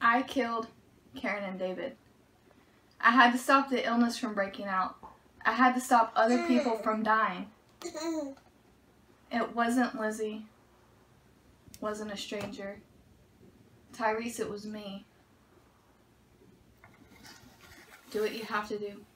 I killed Karen and David. I had to stop the illness from breaking out. I had to stop other people from dying. It wasn't Lizzie. It wasn't a stranger. Tyreese, it was me. Do what you have to do.